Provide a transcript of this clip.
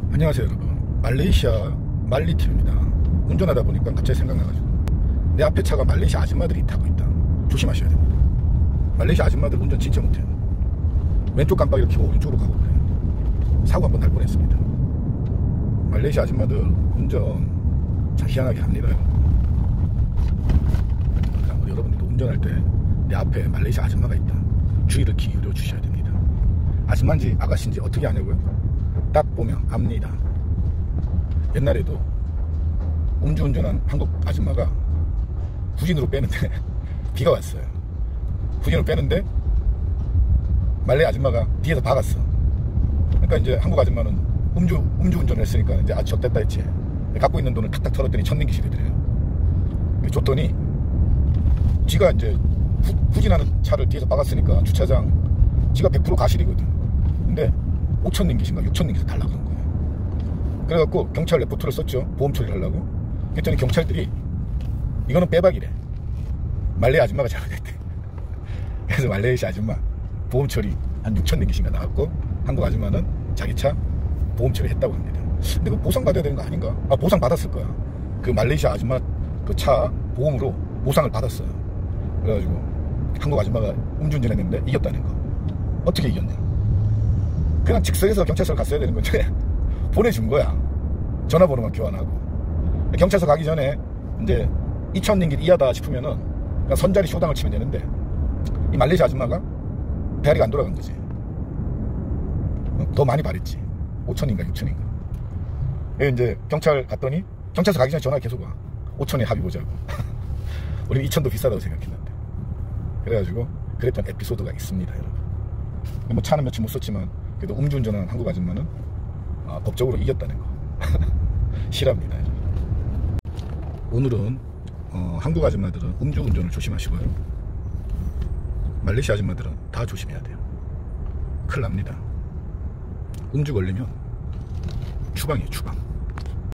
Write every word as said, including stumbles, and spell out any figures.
안녕하세요 여러분. 말레이시아 말리팀입니다. 운전하다 보니까 갑자기 생각나가지고 내 앞에 차가 말레이시아 아줌마들이 타고 있다. 조심하셔야 됩니다. 말레이시아 아줌마들 운전 진짜 못해요. 왼쪽 깜빡이를 켜고 오른쪽으로 가고 그래요. 사고 한 번 날 뻔했습니다. 말레이시아 아줌마들 운전 참 희한하게 합니다. 그러니까 우리 여러분들도 운전할 때 내 앞에 말레이시아 아줌마가 있다. 주의를 기울여 주셔야 됩니다. 아줌마인지 아가씨인지 어떻게 아냐고요? 딱 보면 압니다. 옛날에도 음주운전한 한국 아줌마가 후진으로 빼는데 비가 왔어요. 후진으로 빼는데 말레이 아줌마가 뒤에서 박았어. 그러니까 이제 한국 아줌마는 음주 음주운전을 했으니까 이제 아 졌됐다 했지. 갖고 있는 돈을 탁탁 털었더니 천링기씩 되더래요. 줬더니 지가 이제 후, 후진하는 차를 뒤에서 박았으니까 주차장 지가 백 퍼센트 가실이거든. 근데 오천 링깃인가 육천 링깃을 달라고 그런 거예요. 그래갖고 경찰 레포트를 썼죠. 보험 처리를 하려고. 그랬더니 경찰들이 이거는 빼박이래. 말레이 아줌마가 잘못했대. 그래서 말레이시아 아줌마 보험 처리 한 육천 링깃인가 나왔고 한국 아줌마는 자기 차 보험 처리 했다고 합니다. 근데 그 보상 받아야 되는 거 아닌가? 아 보상 받았을 거야. 그 말레이시아 아줌마 그 차 보험으로 보상을 받았어요. 그래가지고 한국 아줌마가 음주운전 했는데 이겼다는 거. 어떻게 이겼냐? 그냥 즉석에서 경찰서 갔어야 되는 건데 보내준 거야. 전화번호만 교환하고. 경찰서 가기 전에 이제 이천 링깃 이하다 싶으면은 그냥 선자리 쇼당을 치면 되는데 이 말레이시아 아줌마가 배알이가 안 돌아간 거지. 더 많이 바랬지. 오천인가 육천인가. 이제 경찰 갔더니 경찰서 가기 전에 전화 계속 와. 오천에 합의 보자고. 우리 이천도 비싸다고 생각했는데. 그래가지고 그랬던 에피소드가 있습니다, 여러분. 뭐 차는 며칠 못 썼지만 그래도 음주운전한 한국 아줌마는 아, 법적으로 이겼다는 거. 실합니다. 오늘은 어, 한국 아줌마들은 음주운전을 조심하시고요. 말레이시아 아줌마들은 다 조심해야 돼요. 큰일 납니다. 음주 걸리면 추방이에요, 추방.